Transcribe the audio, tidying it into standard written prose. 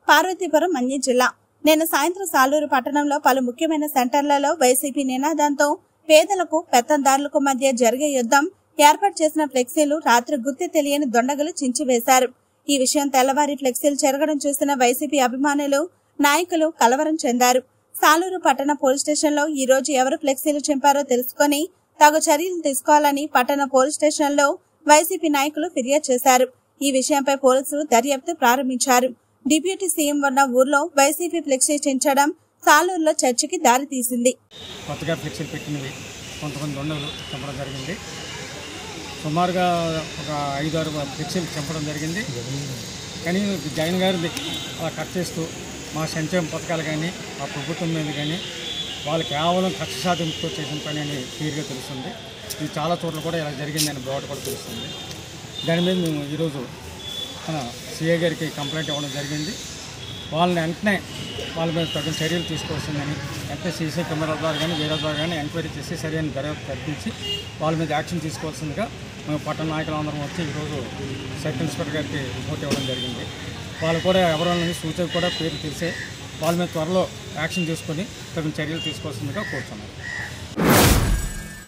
పార్వతీపురం మన్యం జిల్లా. నిన్న సాయంత్రం సాలూరు పట్టణంలో పలు ముఖ్యమైన సెంటర్లలో వైసీపీ నినాదంతో పేదలకు పెత్తందారులకు మధ్య జరిగే యుద్ధం ఏర్పాటు చేసిన ఫ్లెక్సీలు రాత్రి గుర్తు తెలియని దొండగలు చించివేశారు. ఈ విషయం తెల్లవారి ఫ్లెక్సీలు చెరగడం చూసిన వైసీపీ అభిమానులు, నాయకులు కలవరం చెందారు. సాలూరు పట్టణ పోలీస్ స్టేషన్ లో ఈ రోజు ఎవరు ఫ్లెక్సీలు చింపారో తెలుసుకుని తగు చర్యలు తీసుకోవాలని పట్టణ పోలీస్ స్టేషన్ లో వైసీపీ నాయకులు ఫిర్యాదు చేశారు. ఈ విషయంపై పోలీసులు దర్యాప్తు ప్రారంభించారు. డిప్యూటీ సీఎం ఉన్న ఊర్లో వైసీపీ ఫ్లెక్సీ చించడం సాలూరులో చర్చకి దారితీసింది. కొత్తగా ఫ్లెక్సీలు పెట్టినవి కొంతమంది దొండలు చంపడం జరిగింది. సుమారుగా ఒక 5-6 ఫ్లెక్సీలు చంపడం జరిగింది. కానీ జగన్ గారిని అలా కట్ చేస్తూ మా సంక్షేమ పథకాలు కానీ మా ప్రభుత్వం మీద కానీ వాళ్ళు కేవలం కక్ష సాధింపుతో చేసిన పని అని క్లియర్గా తెలుస్తుంది. ఇది చాలా చోట్ల కూడా ఇలా జరిగిందని బోర్డు కూడా తెలుస్తుంది. దాని మీద మేము ఈరోజు మన సిఐ గారికి కంప్లైంట్ ఇవ్వడం జరిగింది. వాళ్ళని వెంటనే వాళ్ళ మీద తగిన చర్యలు తీసుకోవాల్సిందని వెంటనే సీసీ కెమెరా ద్వారా కానీ వేరే ద్వారా కానీ ఎంక్వైరీ చేసి సరైన దర్యాప్తు కల్పించి వాళ్ళ మీద యాక్షన్ తీసుకోవాల్సిందిగా మేము పట్టణ నాయకులందరం వచ్చి ఈరోజు సబ్ ఇన్స్పెక్టర్ గారికి రిపోర్ట్ ఇవ్వడం జరిగింది. వాళ్ళు కూడా ఎవరైనా సూచన కూడా పేరు తెలిసే వాళ్ళ మీద త్వరలో యాక్షన్ తీసుకొని తగిన చర్యలు తీసుకోవాల్సిందిగా కోరుతున్నాం.